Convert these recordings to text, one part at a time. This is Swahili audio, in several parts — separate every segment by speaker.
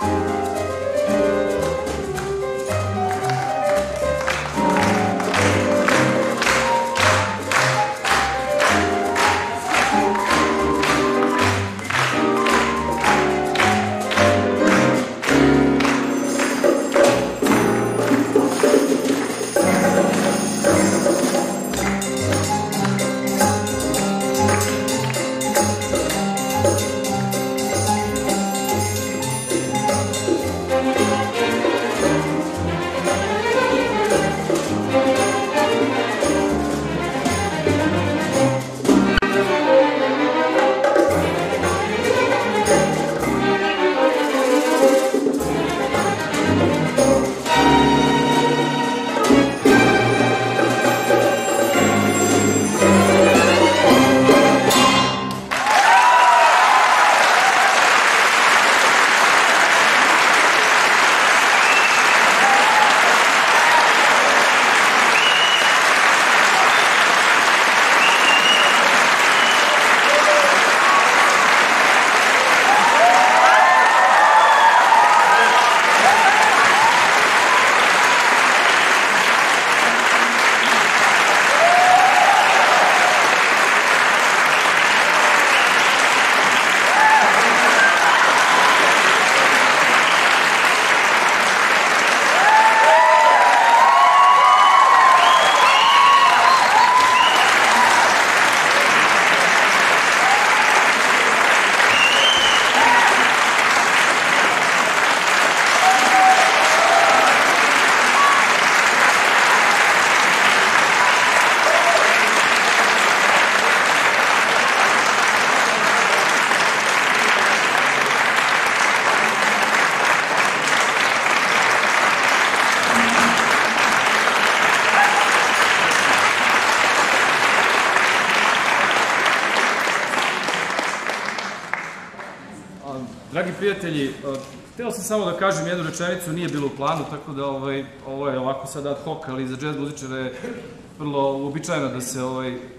Speaker 1: Dragi prijatelji, hteo sam samo da kažem jednu rečenicu, nije bilo u planu, tako da ovo je ovako sad ad hoc, ali za džez muzičara je vrlo uobičajeno da se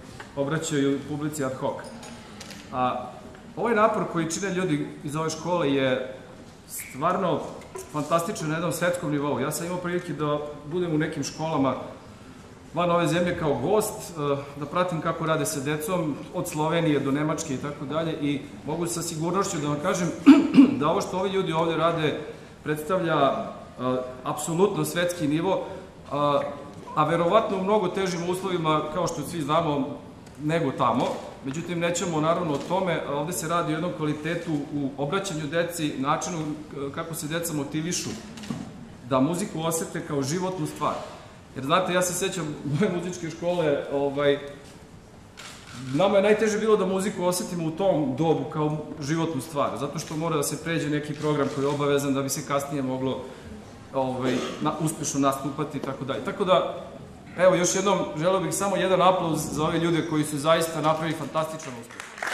Speaker 1: obraćaju publici ad hoc. Ovaj napor koji čine ljudi iz ove škole je stvarno fantastičan na jednom svetskom nivou. Ja sam imao prilike da budem u nekim školama van ove zemlje kao gost, da pratim kako rade sa decom, od Slovenije do Nemačke i tako dalje, i mogu sa sigurnošću da vam kažem da ovo što ovi ljudi ovde rade predstavlja apsolutno svetski nivo, a verovatno u mnogo težim uslovima, kao što svi znamo, nego tamo. Međutim, nećemo naravno o tome. Ovde se radi o jednom kvalitetu u obraćanju deci, načinu kako se deca motivišu da muziku osete kao životnu stvar. Jer znate, ja se sećam moje muzičke škole, nama je najteže bilo da muziku osetimo u tom dobu kao životnu stvar, zato što mora da se pređe neki program koji je obavezan da bi se kasnije moglo uspešno nastupati i tako dalje. Tako da, evo, još jednom želeo bih samo jedan aplauz za ove ljude koji su zaista napravili fantastičan uspeh.